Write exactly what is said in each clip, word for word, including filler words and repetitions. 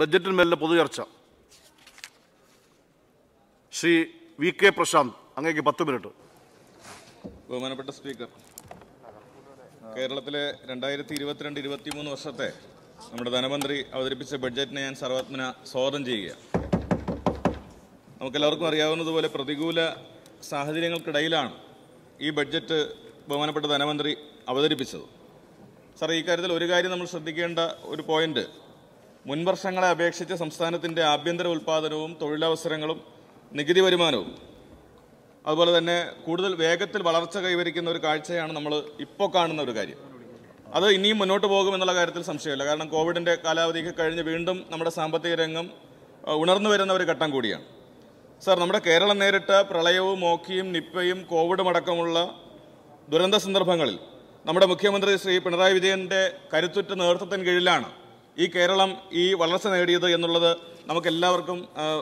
ബഡ്ജറ്റിന്മേലുള്ള പൊതുചർച്ച. Shri V K Prashanth, അങ്ങേക്ക് പത്ത് മിനിറ്റ്. ബഹുമാനപ്പെട്ട സ്പീക്കർ, കേരളത്തിലെ രണ്ടായിരത്തി ഇരുപത്തിരണ്ട് ഇരുപത്തിമൂന്ന് വർഷത്തെ നമ്മുടെ ധനമന്ത്രി അവതരിപ്പിച്ച ബഡ്ജറ്റിനെ ഞാൻ സർവാത്മന സ്വാഗതം ചെയ്യുക. നമുക്കെല്ലാവർക്കും അറിയാവുന്നതുപോലെ പ്രതികൂല സാഹചര്യങ്ങൾക്കിടയിലാണ് ഈ ബഡ്ജറ്റ് ബഹുമാനപ്പെട്ട ധനമന്ത്രി അവതരിപ്പിച്ചത്. സാർ, ഈ കാര്യത്തിൽ ഒരു കാര്യം നമ്മൾ ശ്രദ്ധിക്കേണ്ട ഒരു പോയിന്റ്, മുൻവർഷങ്ങളെ അപേക്ഷിച്ച് സംസ്ഥാനത്തിൻ്റെ ആഭ്യന്തര ഉൽപ്പാദനവും തൊഴിലവസരങ്ങളും നികുതി വരുമാനവും അതുപോലെ തന്നെ കൂടുതൽ വേഗത്തിൽ വളർച്ച കൈവരിക്കുന്ന ഒരു കാഴ്ചയാണ് നമ്മൾ ഇപ്പോൾ കാണുന്ന ഒരു കാര്യം. അത് ഇനിയും മുന്നോട്ട് പോകുമെന്നുള്ള കാര്യത്തിൽ സംശയമില്ല. കാരണം കോവിഡിൻ്റെ കാലാവധിക്ക് കഴിഞ്ഞ് വീണ്ടും നമ്മുടെ സാമ്പത്തിക രംഗം ഉണർന്നു വരുന്ന ഒരു ഘട്ടം കൂടിയാണ്. സാർ, നമ്മുടെ കേരളം നേരിട്ട പ്രളയവും മോക്കിയും നിപ്പയും കോവിഡും അടക്കമുള്ള ദുരന്ത സന്ദർഭങ്ങളിൽ നമ്മുടെ മുഖ്യമന്ത്രി ശ്രീ പിണറായി വിജയൻ്റെ കരുത്തുറ്റ നേതൃത്വത്തിന് കീഴിലാണ് ഈ കേരളം ഈ വളർച്ച നേടിയത് എന്നുള്ളത് നമുക്കെല്ലാവർക്കും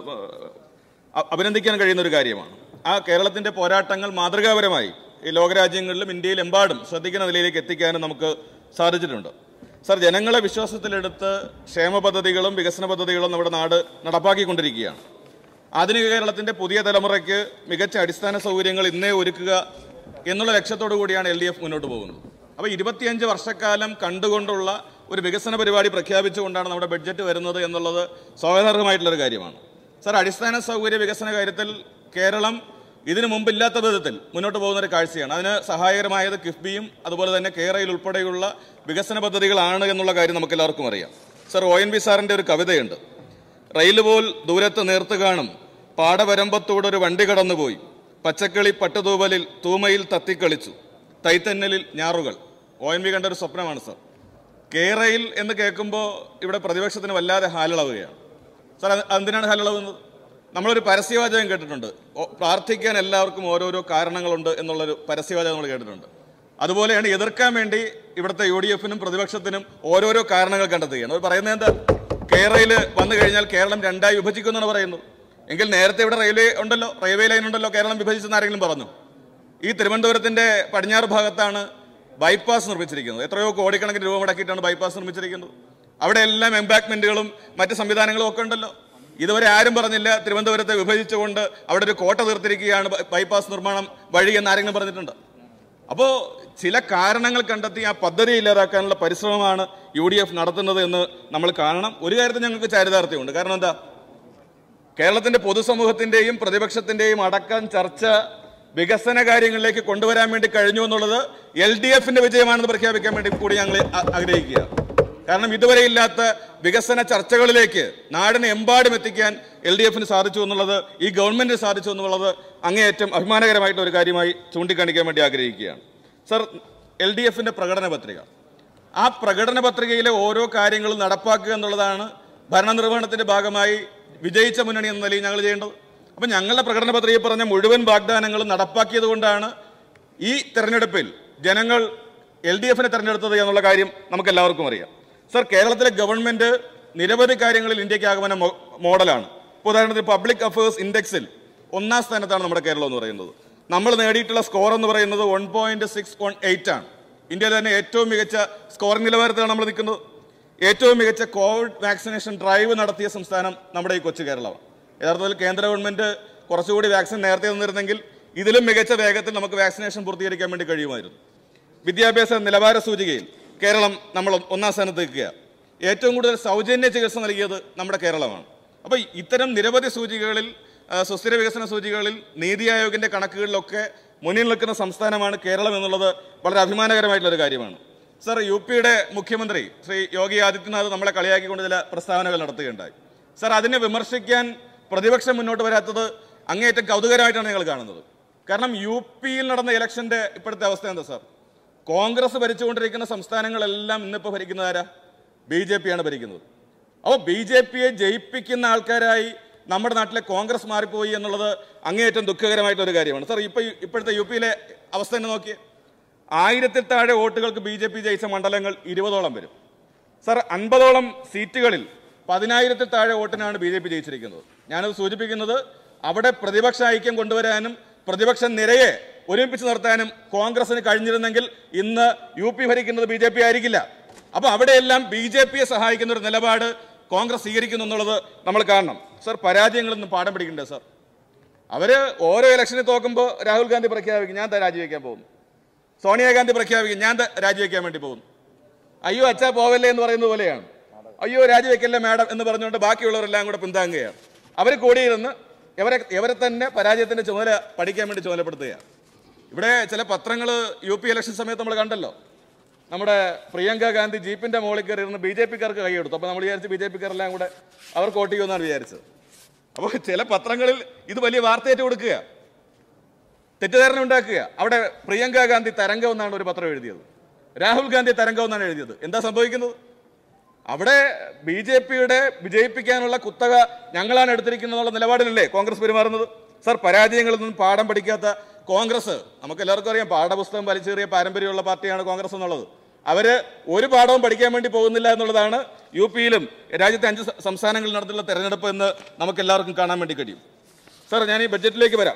അഭിനന്ദിക്കാൻ കഴിയുന്ന ഒരു കാര്യമാണ്. ആ കേരളത്തിൻ്റെ പോരാട്ടങ്ങൾ മാതൃകാപരമായി ഈ ലോകരാജ്യങ്ങളിലും ഇന്ത്യയിലെമ്പാടും ശ്രദ്ധിക്കുന്ന നിലയിലേക്ക് എത്തിക്കാനും നമുക്ക് സാധിച്ചിട്ടുണ്ട്. സാർ, ജനങ്ങളെ വിശ്വാസത്തിലെടുത്ത് ക്ഷേമ പദ്ധതികളും വികസന പദ്ധതികളും നമ്മുടെ നാട് നടപ്പാക്കിക്കൊണ്ടിരിക്കുകയാണ്. ആധുനിക കേരളത്തിൻ്റെ പുതിയ തലമുറയ്ക്ക് മികച്ച അടിസ്ഥാന സൗകര്യങ്ങൾ ഇന്നേ ഒരുക്കുക എന്നുള്ള ലക്ഷ്യത്തോടു കൂടിയാണ് എൽ ഡി എഫ് മുന്നോട്ട് പോകുന്നത്. അപ്പോൾ ഇരുപത്തിയഞ്ച് വർഷക്കാലം കണ്ടുകൊണ്ടുള്ള ഒരു വികസന പരിപാടി പ്രഖ്യാപിച്ചുകൊണ്ടാണ് നമ്മുടെ ബഡ്ജറ്റ് വരുന്നത് എന്നുള്ളത് സ്വാഗതാർഹമായിട്ടുള്ളൊരു കാര്യമാണ്. സാർ, അടിസ്ഥാന സൗകര്യ വികസന കാര്യത്തിൽ കേരളം ഇതിനു മുമ്പില്ലാത്ത വിധത്തിൽ മുന്നോട്ട് പോകുന്നൊരു കാഴ്ചയാണ്. അതിന് സഹായകരമായത് കിഫ്ബിയും അതുപോലെ തന്നെ കേരയിൽ ഉൾപ്പെടെയുള്ള വികസന പദ്ധതികളാണ് എന്നുള്ള കാര്യം നമുക്കെല്ലാവർക്കും അറിയാം. സാർ, ഒ എൻ വി സാറിൻ്റെ ഒരു കവിതയുണ്ട്. റെയിൽ പോൽ ദൂരത്ത് നേർത്ത് കാണും പാടവരമ്പത്തൂടൊരു വണ്ടി കടന്നുപോയി, പച്ചക്കളി പട്ടുതൂവലിൽ തൂമയിൽ തത്തിക്കളിച്ചു, തൈത്തന്നലിൽ ഞാറുകൾ. ഒ എൻ വി കണ്ട ഒരു സ്വപ്നമാണ് സാർ. കേരയിൽ എന്ന് കേൾക്കുമ്പോൾ ഇവിടെ പ്രതിപക്ഷത്തിന് വല്ലാതെ ഹാലിളവുകയാണ്. സാർ, എന്തിനാണ് ഹാലിളവുന്നത്? നമ്മളൊരു പരസ്യവാചകം കേട്ടിട്ടുണ്ട്, പ്രാർത്ഥിക്കാൻ എല്ലാവർക്കും ഓരോരോ കാരണങ്ങളുണ്ട് എന്നുള്ളൊരു പരസ്യവാചകം നമ്മൾ കേട്ടിട്ടുണ്ട്. അതുപോലെയാണ് എതിർക്കാൻ വേണ്ടി ഇവിടുത്തെ യു ഡി എഫിനും പ്രതിപക്ഷത്തിനും ഓരോരോ കാരണങ്ങൾ കണ്ടെത്തുകയാണ്. അവർ പറയുന്നത് എന്താ? കേരളയിൽ വന്നു കഴിഞ്ഞാൽ കേരളം രണ്ടായി വിഭജിക്കുമെന്നാണ് പറയുന്നത്. എങ്കിൽ നേരത്തെ ഇവിടെ റെയിൽവേ ഉണ്ടല്ലോ, റെയിൽവേ ലൈൻ ഉണ്ടല്ലോ, കേരളം വിഭജിച്ചെന്ന് ആരെങ്കിലും പറഞ്ഞു? ഈ തിരുവനന്തപുരത്തിൻ്റെ പടിഞ്ഞാറ് ഭാഗത്താണ് ബൈപ്പാസ് നിർമ്മിച്ചിരിക്കുന്നത്. എത്രയോ കോടിക്കണക്കിന് രൂപ മുടക്കിയിട്ടാണ് ബൈപ്പാസ് നിർമ്മിച്ചിരിക്കുന്നത്. അവിടെ എല്ലാം എംബാക്ക്മെന്റുകളും മറ്റ് സംവിധാനങ്ങളും ഒക്കെ ഉണ്ടല്ലോ. ഇതുവരെ ആരും പറഞ്ഞില്ല തിരുവനന്തപുരത്തെ വിഭജിച്ചുകൊണ്ട് അവിടെ ഒരു കോട്ട തീർത്തിരിക്കുകയാണ് ബൈപ്പാസ് നിർമ്മാണം വഴി എന്ന് ആരെങ്കിലും പറഞ്ഞിട്ടുണ്ട്? അപ്പോൾ ചില കാരണങ്ങൾ കണ്ടെത്തി ആ പദ്ധതി ഇല്ലാതാക്കാനുള്ള പരിശ്രമമാണ് യു ഡി എഫ് നടത്തുന്നത് എന്ന് നമ്മൾ കാണണം. ഒരു കാര്യത്തിൽ ഞങ്ങൾക്ക് ചാരിതാർത്ഥ്യമുണ്ട്. കാരണം എന്താ? കേരളത്തിൻ്റെ പൊതുസമൂഹത്തിൻ്റെയും പ്രതിപക്ഷത്തിൻ്റെയും അടക്കം ചർച്ച വികസന കാര്യങ്ങളിലേക്ക് കൊണ്ടുവരാൻ വേണ്ടി കഴിഞ്ഞു എന്നുള്ളത് എൽ ഡി എഫിൻ്റെ വിജയമാണെന്ന് പ്രഖ്യാപിക്കാൻ വേണ്ടി കൂടി ഞങ്ങൾ ആഗ്രഹിക്കുക. കാരണം ഇതുവരെ ഇല്ലാത്ത വികസന ചർച്ചകളിലേക്ക് നാടിനെ എമ്പാടും എത്തിക്കാൻ എൽ ഡി എഫിന് സാധിച്ചു എന്നുള്ളത്, ഈ ഗവൺമെന്റിന് സാധിച്ചു എന്നുള്ളത് അങ്ങേയറ്റം അഭിമാനകരമായിട്ടുള്ള ഒരു കാര്യമായി ചൂണ്ടിക്കാണിക്കാൻ വേണ്ടി ആഗ്രഹിക്കുകയാണ്. സർ, എൽ ഡി എഫിൻ്റെ പ്രകടന പത്രിക, ആ പ്രകടന പത്രികയിലെ ഓരോ കാര്യങ്ങളും നടപ്പാക്കുക എന്നുള്ളതാണ് ഭരണനിർവഹണത്തിൻ്റെ ഭാഗമായി വിജയിച്ച മുന്നണി എന്ന നിലയിൽ ഞങ്ങൾ ചെയ്യേണ്ടത്. അപ്പം ഞങ്ങളുടെ പ്രകടന പത്രികയിൽ പറഞ്ഞ മുഴുവൻ വാഗ്ദാനങ്ങളും നടപ്പാക്കിയത് കൊണ്ടാണ് ഈ തെരഞ്ഞെടുപ്പിൽ ജനങ്ങൾ എൽ ഡി എഫിനെ തെരഞ്ഞെടുത്തത് എന്നുള്ള കാര്യം നമുക്കെല്ലാവർക്കും അറിയാം. സർ, കേരളത്തിലെ ഗവൺമെൻറ് നിരവധി കാര്യങ്ങളിൽ ഇന്ത്യക്ക് ആഗമന മോഡലാണ്. ഇപ്പോൾ ഉദാഹരണത്തിന് പബ്ലിക് അഫയേഴ്സ് ഇൻഡെക്സിൽ ഒന്നാം സ്ഥാനത്താണ് നമ്മുടെ കേരളം എന്ന് പറയുന്നത്. നമ്മൾ നേടിയിട്ടുള്ള സ്കോർ എന്ന് പറയുന്നത് one point six one eight ആണ്. ഇന്ത്യയിൽ തന്നെ ഏറ്റവും മികച്ച സ്കോറിംഗ് നിലവാരത്തിലാണ് നമ്മൾ നിൽക്കുന്നത്. ഏറ്റവും മികച്ച കോവിഡ് വാക്സിനേഷൻ ഡ്രൈവ് നടത്തിയ സംസ്ഥാനം നമ്മുടെ ഈ കൊച്ചു കേരളമാണ്. യഥാർത്ഥത്തിൽ കേന്ദ്ര ഗവൺമെൻറ് കുറച്ചുകൂടി വാക്സിൻ നേരത്തെ തന്നിരുന്നെങ്കിൽ ഇതിലും മികച്ച വേഗത്തിൽ നമുക്ക് വാക്സിനേഷൻ പൂർത്തീകരിക്കാൻ വേണ്ടി കഴിയുമായിരുന്നു. വിദ്യാഭ്യാസ നിലവാര സൂചികയിൽ കേരളം നമ്മൾ ഒന്നാം സ്ഥാനത്ത് നിൽക്കുക. ഏറ്റവും കൂടുതൽ സൗജന്യ ചികിത്സ നൽകിയത് നമ്മുടെ കേരളമാണ്. അപ്പോൾ ഇത്തരം നിരവധി സൂചികകളിൽ, സുസ്ഥിര വികസന സൂചികകളിൽ, നീതി ആയോഗിൻ്റെ കണക്കുകളിലൊക്കെ മുന്നിൽ നിൽക്കുന്ന സംസ്ഥാനമാണ് കേരളം എന്നുള്ളത് വളരെ അഭിമാനകരമായിട്ടുള്ളൊരു കാര്യമാണ്. സർ, യു പിയുടെ മുഖ്യമന്ത്രി ശ്രീ യോഗി ആദിത്യനാഥ് നമ്മളെ കളിയാക്കിക്കൊണ്ട് ചില പ്രസ്താവനകൾ നടത്തുകയുണ്ടായി. സർ, അതിനെ വിമർശിക്കാൻ പ്രതിപക്ഷം മുന്നോട്ട് വരാത്തത് അങ്ങേയറ്റം കൗതുകരമായിട്ടാണ് ഞങ്ങൾ കാണുന്നത്. കാരണം യു പിയിൽ നടന്ന ഇലക്ഷൻ്റെ ഇപ്പോഴത്തെ അവസ്ഥ എന്താ സാർ? കോൺഗ്രസ് ഭരിച്ചുകൊണ്ടിരിക്കുന്ന സംസ്ഥാനങ്ങളെല്ലാം ഇന്നിപ്പോൾ ഭരിക്കുന്നത് ആരാ? ബി ജെ പിയാണ് ഭരിക്കുന്നത്. അപ്പോൾ ബി ജെ പിയെ ജയിപ്പിക്കുന്ന ആൾക്കാരായി നമ്മുടെ നാട്ടിലെ കോൺഗ്രസ് മാറിപ്പോയി എന്നുള്ളത് അങ്ങേയറ്റം ദുഃഖകരമായിട്ടൊരു കാര്യമാണ്. സാർ, ഇപ്പോൾ ഇപ്പോഴത്തെ യു പിയിലെ അവസ്ഥ തന്നെ നോക്കിയേ. ആയിരത്തിൽ താഴെ വോട്ടുകൾക്ക് ബി ജെ പി ജയിച്ച മണ്ഡലങ്ങൾ ഇരുപതോളം വരും. സാർ, അൻപതോളം സീറ്റുകളിൽ പതിനായിരത്തിൽ താഴെ വോട്ടിനാണ് ബി ജെ പി ജയിച്ചിരിക്കുന്നത്. ഞാനത് സൂചിപ്പിക്കുന്നത് അവിടെ പ്രതിപക്ഷ ഐക്യം കൊണ്ടുവരാനും പ്രതിപക്ഷ നിരയെ ഒരുമിപ്പിച്ച് നിർത്താനും കോൺഗ്രസിന് കഴിഞ്ഞിരുന്നെങ്കിൽ ഇന്ന് യു പി ഭരിക്കുന്നത് ബി ജെ പി ആയിരിക്കില്ല. അപ്പോൾ അവിടെയെല്ലാം ബി ജെ പിയെ സഹായിക്കുന്ന ഒരു നിലപാട് കോൺഗ്രസ് സ്വീകരിക്കുന്നു എന്നുള്ളത് നമ്മൾ കാണണം. സർ, പരാജയങ്ങളിൽ നിന്ന് പാഠം പിടിക്കണ്ടേ സർ? അവർ ഓരോ ഇലക്ഷനിൽ തോക്കുമ്പോൾ രാഹുൽ ഗാന്ധി പ്രഖ്യാപിക്കും ഞാൻ രാജിവെക്കാൻ പോകുന്നു, സോണിയാഗാന്ധി പ്രഖ്യാപിക്കും ഞാൻ രാജിവെക്കാൻ വേണ്ടി പോകുന്നു. അയ്യോ അച്ഛാ പോവല്ലേ എന്ന് പറയുന്നത് പോലെയാണ്. അയ്യോ രാജിവെക്കല്ലേ മാഡം എന്ന് പറഞ്ഞുകൊണ്ട് ബാക്കിയുള്ളവരെല്ലാം കൂടെ പിന്താങ്ങുകയാണ്. അവർ കൂടിയിരുന്ന് ഇവരെ ഇവരെ തന്നെ പരാജയത്തിൻ്റെ ചുമതല പഠിക്കാൻ വേണ്ടി ചുമതലപ്പെടുത്തുകയാണ്. ഇവിടെ ചില പത്രങ്ങൾ യു പി ഇലക്ഷൻ സമയത്ത് നമ്മൾ കണ്ടല്ലോ, നമ്മുടെ പ്രിയങ്ക ഗാന്ധി ജീപ്പിൻ്റെ മുകളിൽ കയറി ഇരുന്ന് ബി ജെ പിക്കാർക്ക് കൈയെടുത്തു. അപ്പോൾ നമ്മൾ വിചാരിച്ച് ബി ജെ പിക്കാരെല്ലാം കൂടെ അവർക്ക് വോട്ട് ചെയ്യുമെന്നാണ് വിചാരിച്ചത്. അപ്പോൾ ചില പത്രങ്ങളിൽ ഇത് വലിയ വാർത്തയായിട്ട് കൊടുക്കുക, തെറ്റിദ്ധാരണ ഉണ്ടാക്കുക. അവിടെ പ്രിയങ്ക ഗാന്ധി തരംഗം എന്നാണ് ഒരു പത്രം എഴുതിയത്, രാഹുൽ ഗാന്ധി തരംഗം എന്നാണ് എഴുതിയത്. എന്താ സംഭവിക്കുന്നത്? അവിടെ ബി ജെ പിയുടെ വിജയിപ്പിക്കാനുള്ള കുത്തക ഞങ്ങളാണ് എടുത്തിരിക്കുന്നതെന്നുള്ള നിലപാടിലല്ലേ കോൺഗ്രസ് പെരുമാറുന്നത്? സർ, പരാജയങ്ങളിൽ നിന്നും പാഠം പഠിക്കാത്ത കോൺഗ്രസ്, നമുക്ക് എല്ലാവർക്കും അറിയാം പാഠപുസ്തകം വലിച്ചേറിയ പാരമ്പര്യമുള്ള പാർട്ടിയാണ് കോൺഗ്രസ് എന്നുള്ളത്. അവർ ഒരു പാഠവും പഠിക്കാൻ വേണ്ടി പോകുന്നില്ല എന്നുള്ളതാണ് യു പിയിലും രാജ്യത്തെ അഞ്ച് സംസ്ഥാനങ്ങളിൽ നടത്തിയുള്ള തെരഞ്ഞെടുപ്പ് എന്ന് നമുക്ക് എല്ലാവർക്കും കാണാൻ വേണ്ടി കഴിയും. സർ, ഞാൻ ഈ ബഡ്ജറ്റിലേക്ക് വരാം.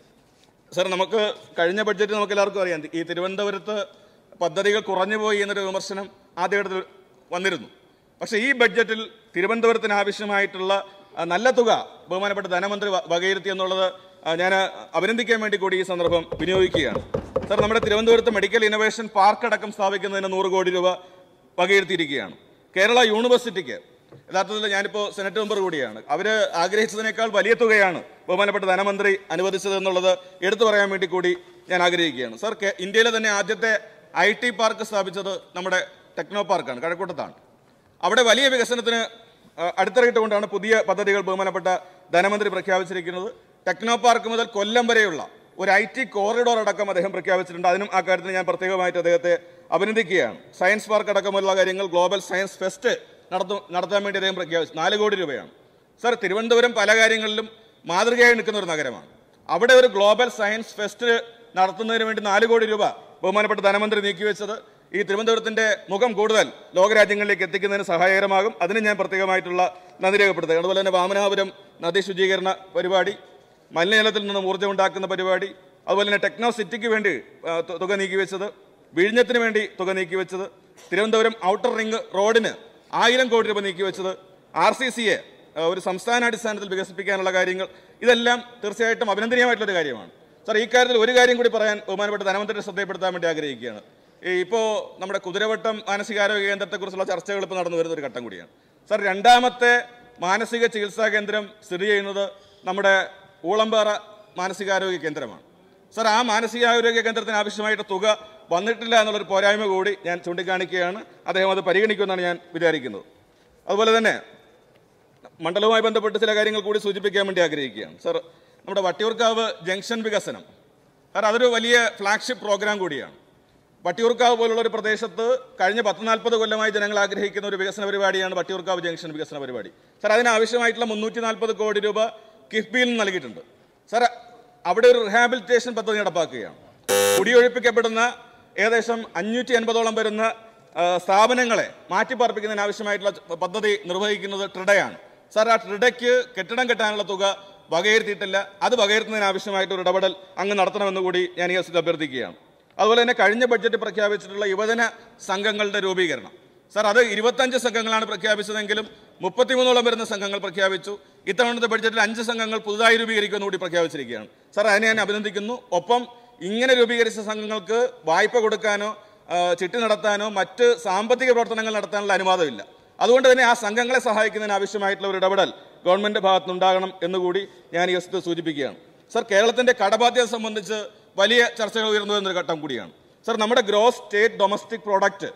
സർ, നമുക്ക് കഴിഞ്ഞ ബഡ്ജറ്റ് നമുക്ക് എല്ലാവർക്കും അറിയാം, ഈ തിരുവനന്തപുരത്ത് പദ്ധതികൾ കുറഞ്ഞുപോയി എന്നൊരു വിമർശനം ആദ്യഘട്ടത്തിൽ വന്നിരുന്നു. പക്ഷേ ഈ ബഡ്ജറ്റിൽ തിരുവനന്തപുരത്തിന് ആവശ്യമായിട്ടുള്ള നല്ല തുക ബഹുമാനപ്പെട്ട ധനമന്ത്രി വകയിരുത്തി എന്നുള്ളത് ഞാൻ അഭിനന്ദിക്കാൻ വേണ്ടി കൂടി ഈ സന്ദർഭം വിനിയോഗിക്കുകയാണ്. സർ, നമ്മുടെ തിരുവനന്തപുരത്ത് മെഡിക്കൽ ഇന്നൊവേഷൻ പാർക്ക് അടക്കം സ്ഥാപിക്കുന്നതിന് നൂറ് കോടി രൂപ വകയിരുത്തിയിരിക്കുകയാണ്. കേരള യൂണിവേഴ്സിറ്റിക്ക് യഥാർത്ഥത്തിൽ ഞാനിപ്പോൾ സെനറ്റ് മെമ്പർ കൂടിയാണ്, അവർ ആഗ്രഹിച്ചതിനേക്കാൾ വലിയ തുകയാണ് ബഹുമാനപ്പെട്ട ധനമന്ത്രി അനുവദിച്ചത് എന്നുള്ളത് എടുത്തു പറയാൻ വേണ്ടി കൂടി ഞാൻ ആഗ്രഹിക്കുകയാണ്. സർ, ഇന്ത്യയിലെ തന്നെ ആദ്യത്തെ ഐ ടി പാർക്ക് സ്ഥാപിച്ചത് നമ്മുടെ ടെക്നോ പാർക്കാണ്, കഴക്കൂട്ടത്താണ്. അവിടെ വലിയ വികസനത്തിന് അടിത്തറയിട്ടുകൊണ്ടാണ് പുതിയ പദ്ധതികൾ ബഹുമാനപ്പെട്ട ധനമന്ത്രി പ്രഖ്യാപിച്ചിരിക്കുന്നത്. ടെക്നോ പാർക്ക് മുതൽ കൊല്ലം വരെയുള്ള ഒരു ഐ ടി കോറിഡോർ അടക്കം അദ്ദേഹം പ്രഖ്യാപിച്ചിട്ടുണ്ട്. അതിനും ആ കാര്യത്തിന് ഞാൻ പ്രത്യേകമായിട്ട് അദ്ദേഹത്തെ അഭിനന്ദിക്കുകയാണ്. സയൻസ് പാർക്ക് അടക്കമുള്ള കാര്യങ്ങൾ, ഗ്ലോബൽ സയൻസ് ഫെസ്റ്റ് നടത്തും നടത്താൻ വേണ്ടി അദ്ദേഹം പ്രഖ്യാപിച്ചു. നാല് കോടി രൂപയാണ്. സർ, തിരുവനന്തപുരം പല കാര്യങ്ങളിലും മാതൃകയായി നിൽക്കുന്ന ഒരു നഗരമാണ്. അവിടെ ഒരു ഗ്ലോബൽ സയൻസ് ഫെസ്റ്റ് നടത്തുന്നതിന് വേണ്ടി നാല് കോടി രൂപ ബഹുമാനപ്പെട്ട ധനമന്ത്രി നീക്കിവെച്ചത് ഈ തിരുവനന്തപുരത്തിൻ്റെ മുഖം കൂടുതൽ ലോകരാജ്യങ്ങളിലേക്ക് എത്തിക്കുന്നതിന് സഹായകരമാകും. അതിന് ഞാൻ പ്രത്യേകമായിട്ടുള്ള നന്ദി രേഖപ്പെടുത്തുക. അതുപോലെ തന്നെ വാമനാപുരം നദീ ശുചീകരണ പരിപാടി, മലിനജലത്തിൽ നിന്നും ഊർജ്ജം ഉണ്ടാക്കുന്ന പരിപാടി, അതുപോലെ തന്നെ ടെക്നോ സിറ്റിക്ക് വേണ്ടി തുക നീക്കിവെച്ചത്, വിഴിഞ്ഞത്തിന് വേണ്ടി തുക നീക്കിവെച്ചത്, തിരുവനന്തപുരം ഔട്ടർ റിംഗ് റോഡിന് ആയിരം കോടി രൂപ നീക്കിവെച്ചത്, ആർ സി സിയെ ഒരു സംസ്ഥാനാടിസ്ഥാനത്തിൽ വികസിപ്പിക്കാനുള്ള കാര്യങ്ങൾ, ഇതെല്ലാം തീർച്ചയായിട്ടും അഭിനന്ദനീയമായിട്ടുള്ളൊരു കാര്യമാണ്. സാർ, ഈ കാര്യത്തിൽ ഒരു കാര്യം കൂടി പറയാൻ ബഹുമാനപ്പെട്ട ധനമന്ത്രിയുടെ ശ്രദ്ധപ്പെടുത്താൻ വേണ്ടി ആഗ്രഹിക്കുകയാണ്. ഈ ഇപ്പോൾ നമ്മുടെ കുതിരവട്ടം മാനസികാരോഗ്യ കേന്ദ്രത്തെക്കുറിച്ചുള്ള ചർച്ചകൾ ഇപ്പോൾ നടന്നു വരുന്ന ഒരു ഘട്ടം കൂടിയാണ്. സാർ, രണ്ടാമത്തെ മാനസിക ചികിത്സാ കേന്ദ്രം സ്ഥിതി ചെയ്യുന്നത് നമ്മുടെ ഊളമ്പാറ മാനസികാരോഗ്യ കേന്ദ്രമാണ്. സാർ, ആ മാനസികാരോഗ്യ കേന്ദ്രത്തിന് ആവശ്യമായിട്ട് തുക വന്നിട്ടില്ല എന്നുള്ളൊരു പോരായ്മ കൂടി ഞാൻ ചൂണ്ടിക്കാണിക്കുകയാണ്. അദ്ദേഹം അത് പരിഗണിക്കുമെന്നാണ് ഞാൻ വിചാരിക്കുന്നത്. അതുപോലെ തന്നെ മണ്ഡലവുമായി ബന്ധപ്പെട്ട് ചില കാര്യങ്ങൾ കൂടി സൂചിപ്പിക്കാൻ വേണ്ടി ആഗ്രഹിക്കുകയാണ്. സാർ, നമ്മുടെ വട്ടിയൂർക്കാവ് ജംഗ്ഷൻ വികസനം, സാർ അതൊരു വലിയ ഫ്ലാഗ്ഷിപ്പ് പ്രോഗ്രാം കൂടിയാണ്. വട്ടിയൂർക്കാവ് പോലുള്ള ഒരു പ്രദേശത്ത് കഴിഞ്ഞ പത്ത് നാൽപ്പത് കൊല്ലമായി ജനങ്ങൾ ആഗ്രഹിക്കുന്ന ഒരു വികസന പരിപാടിയാണ് വട്ടിയൂർക്കാവ് ജംഗ്ഷൻ വികസന പരിപാടി. സാർ, അതിനാവശ്യമായിട്ടുള്ള മുന്നൂറ്റി നാൽപ്പത് കോടി രൂപ കിഫ്ബിയിൽ നിന്ന് നൽകിയിട്ടുണ്ട്. സാർ, അവിടെ ഒരു റിഹാബിലിറ്റേഷൻ പദ്ധതി നടപ്പാക്കുകയാണ്. കുടിയൊഴിപ്പിക്കപ്പെടുന്ന ഏകദേശം അഞ്ഞൂറ്റി അൻപതോളം വരുന്ന സ്ഥാപനങ്ങളെ മാറ്റിപ്പാർപ്പിക്കുന്നതിന് ആവശ്യമായിട്ടുള്ള പദ്ധതി നിർവഹിക്കുന്നത് ട്രിഡയാണ്. സാർ, ആ ട്രിഡയ്ക്ക് കെട്ടിടം കെട്ടാനുള്ള തുക വകയിരുത്തിയിട്ടില്ല. അത് വകയിരുത്തുന്നതിന് ആവശ്യമായിട്ട് ഒരു ഇടപെടൽ അങ്ങ് നടത്തണമെന്ന് കൂടി ഞാൻ ഈ അവസരത്തിൽ അഭ്യർത്ഥിക്കുകയാണ്. അതുപോലെ തന്നെ കഴിഞ്ഞ ബഡ്ജറ്റ് പ്രഖ്യാപിച്ചിട്ടുള്ള യുവജന സംഘങ്ങളുടെ രൂപീകരണം, സാർ അത് ഇരുപത്തഞ്ച് സംഘങ്ങളാണ് പ്രഖ്യാപിച്ചതെങ്കിലും മുപ്പത്തിമൂന്നോളം വരുന്ന സംഘങ്ങൾ പ്രഖ്യാപിച്ചു. ഇത്തവണത്തെ ബഡ്ജറ്റിൽ അഞ്ച് സംഘങ്ങൾ പുതുതായി രൂപീകരിക്കുമെന്ന് കൂടി പ്രഖ്യാപിച്ചിരിക്കുകയാണ്. സാർ, അതിനെ ഞാൻ അഭിനന്ദിക്കുന്നു. ഒപ്പം ഇങ്ങനെ രൂപീകരിച്ച സംഘങ്ങൾക്ക് വായ്പ കൊടുക്കാനോ ചിട്ടി നടത്താനോ മറ്റ് സാമ്പത്തിക പ്രവർത്തനങ്ങൾ നടത്താനുള്ള അനുവാദമില്ല. അതുകൊണ്ട് തന്നെ ആ സംഘങ്ങളെ സഹായിക്കുന്നതിന് ആവശ്യമായിട്ടുള്ള ഒരു ഇടപെടൽ ഗവൺമെൻറ് ഭാഗത്തുനിന്നുണ്ടാകണം എന്നുകൂടി ഞാൻ ഈ അവസരത്തിൽ സൂചിപ്പിക്കുകയാണ്. സാർ, കേരളത്തിൻ്റെ കടബാധ്യത സംബന്ധിച്ച് വലിയ ചർച്ചകൾ ഉയർന്നു വരുന്നൊരു ഘട്ടം കൂടിയാണ്. സാർ, നമ്മുടെ ഗ്രോസ് സ്റ്റേറ്റ് ഡൊമസ്റ്റിക് പ്രോഡക്റ്റ്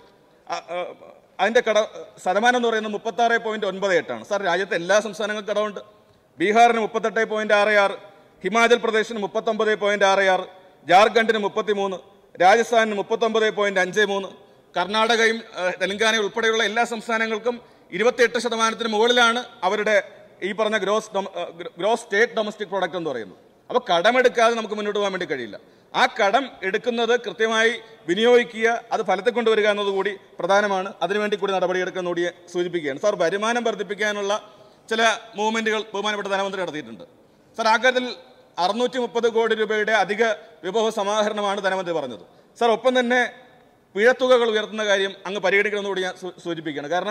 അതിൻ്റെ കട ശതമാനം എന്ന് പറയുന്നത് മുപ്പത്താറ് പോയിൻറ്റ് ഒൻപത് എട്ടാണ്. സാർ, രാജ്യത്തെ എല്ലാ സംസ്ഥാനങ്ങൾക്കും കടമുണ്ട്. ബീഹാറിന് മുപ്പത്തെട്ട് പോയിൻറ്റ് ആറ് ആറ്, ഹിമാചൽ പ്രദേശിന് മുപ്പത്തൊമ്പത് പോയിൻറ്റ് ആറ് ആറ്, ജാർഖണ്ഡിന് മുപ്പത്തി മൂന്ന്, രാജസ്ഥാനിന് മുപ്പത്തൊമ്പത് പോയിൻറ്റ് അഞ്ച് മൂന്ന്, കർണാടകയും തെലങ്കാനയും ഉൾപ്പെടെയുള്ള എല്ലാ സംസ്ഥാനങ്ങൾക്കും ഇരുപത്തിയെട്ട് ശതമാനത്തിന് മുകളിലാണ് അവരുടെ ഈ പറഞ്ഞ gross gross state domestic product എന്ന് പറയുന്നത്. അപ്പോൾ കടമെടുക്കാതെ നമുക്ക് മുന്നോട്ട് പോകാൻ വേണ്ടി കഴിയില്ല. ആ കടം എടുക്കുന്നത് കൃത്യമായി വിനിയോഗിക്കുക, അത് ഫലത്തെ കൊണ്ടുവരിക എന്നതുകൂടി പ്രധാനമാണ്. അതിനുവേണ്ടി കൂടി നടപടിയെടുക്കുന്ന കൂടി സൂചിപ്പിക്കുകയാണ്. സാർ, വരുമാനം വർദ്ധിപ്പിക്കാനുള്ള ചില മൂവ്മെൻറ്റുകൾ ബഹുമാനപ്പെട്ട ധനമന്ത്രി നടത്തിയിട്ടുണ്ട്. സാർ, ആ കാര്യത്തിൽ അറുന്നൂറ്റി മുപ്പത് കോടി രൂപയുടെ അധിക വിഭവ സമാഹരണമാണ് ധനമന്ത്രി പറഞ്ഞത്. സാർ, ഒപ്പം തന്നെ പിഴത്തുകകൾ ഉയർത്തുന്ന കാര്യം അങ്ങ് പരിഗണിക്കണമെന്നുകൂടി ഞാൻ സൂചിപ്പിക്കുകയാണ്. കാരണം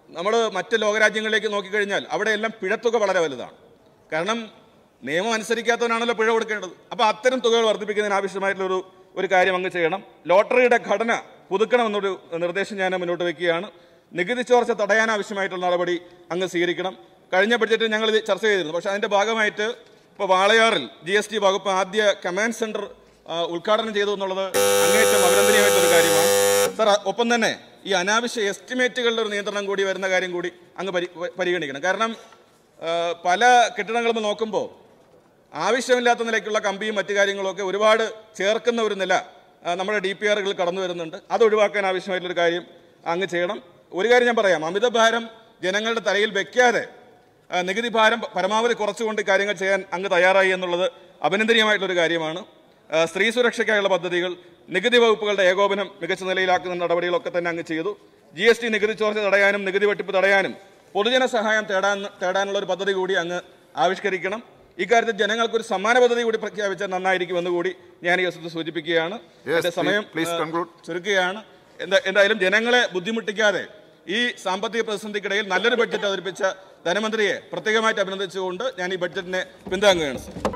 നമ്മൾ മറ്റ് ലോകരാജ്യങ്ങളിലേക്ക് നോക്കിക്കഴിഞ്ഞാൽ അവിടെയെല്ലാം പിഴത്തുക വളരെ വലുതാണ്. കാരണം നിയമം അനുസരിക്കാത്തവനാണല്ലോ പിഴ കൊടുക്കേണ്ടത്. അപ്പോൾ അത്തരം തുകകൾ വർദ്ധിപ്പിക്കുന്നതിന് ആവശ്യമായിട്ടുള്ളൊരു ഒരു കാര്യം അങ്ങ് ചെയ്യണം. ലോട്ടറിയുടെ ഘടന പുതുക്കണമെന്നൊരു നിർദ്ദേശം ഞാൻ മുന്നോട്ട് വയ്ക്കുകയാണ്. നികുതി ചോർച്ച തടയാൻ ആവശ്യമായിട്ടുള്ള നടപടി അങ്ങ് സ്വീകരിക്കണം. കഴിഞ്ഞ ബഡ്ജറ്റിൽ ഞങ്ങൾ ഇത് ചർച്ച ചെയ്തിരുന്നു. പക്ഷേ അതിൻ്റെ ഭാഗമായിട്ട് ഇപ്പോൾ വാളയാറിൽ ജി എസ് ടി വകുപ്പ് ആദ്യ കമാൻഡ് സെൻറ്റർ ഉദ്ഘാടനം ചെയ്തു എന്നുള്ളത് അങ്ങേയറ്റം അഭിനന്ദനീയമായിട്ടൊരു കാര്യമാണ്. സാർ, ഒപ്പം തന്നെ ഈ അനാവശ്യ എസ്റ്റിമേറ്റുകളുടെ ഒരു നിയന്ത്രണം കൂടി വരുന്ന കാര്യം കൂടി അങ്ങ് പരി പരിഗണിക്കണം. കാരണം പല കെട്ടിടങ്ങളും നോക്കുമ്പോൾ ആവശ്യമില്ലാത്ത നിലയ്ക്കുള്ള കമ്പിയും മറ്റു കാര്യങ്ങളൊക്കെ ഒരുപാട് ചേർക്കുന്ന ഒരു നില നമ്മുടെ ഡി പി ആറുകളിൽ കടന്നു വരുന്നുണ്ട്. അത് ഒഴിവാക്കാൻ ആവശ്യമായിട്ടുള്ളൊരു കാര്യം അങ്ങ് ചെയ്യണം. ഒരു കാര്യം ഞാൻ പറയാം, അമിതഭാരം ജനങ്ങളുടെ തലയിൽ വെക്കാതെ നികുതി ഭാരം പരമാവധി കുറച്ചുകൊണ്ട് കാര്യങ്ങൾ ചെയ്യാൻ അങ്ങ് തയ്യാറായി എന്നുള്ളത് അഭിനന്ദനീയമായിട്ടുള്ളൊരു കാര്യമാണ്. സ്ത്രീ സുരക്ഷയ്ക്കായുള്ള പദ്ധതികൾ, നികുതി വകുപ്പുകളുടെ ഏകോപനം മികച്ച നിലയിലാക്കുന്ന നടപടികളൊക്കെ തന്നെ അങ്ങ് ചെയ്തു. ജി എസ് ടി നികുതി ചോർച്ച തടയാനും നികുതി വെട്ടിപ്പ് തടയാനും പൊതുജന സഹായം തേടാൻ തേടാനുള്ള ഒരു പദ്ധതി കൂടി അങ്ങ് ആവിഷ്കരിക്കണം. ഇക്കാര്യത്തിൽ ജനങ്ങൾക്കൊരു സമ്മാന പദ്ധതി കൂടി പ്രഖ്യാപിച്ചാൽ നന്നായിരിക്കുമെന്ന് കൂടി ഞാൻ ഈ അവസരത്തിൽ സൂചിപ്പിക്കുകയാണ്. എൻ്റെ സമയം ചുരുക്കുകയാണ്. എന്താ എന്തായാലും ജനങ്ങളെ ബുദ്ധിമുട്ടിക്കാതെ ഈ സാമ്പത്തിക പ്രതിസന്ധിക്കിടയിൽ നല്ലൊരു ബഡ്ജറ്റ് അവതരിപ്പിച്ച ധനമന്ത്രിയെ പ്രത്യേകമായിട്ട് അഭിനന്ദിച്ചുകൊണ്ട് ഞാൻ ഈ ബഡ്ജറ്റിനെ പിന്താങ്ങുകയാണ്.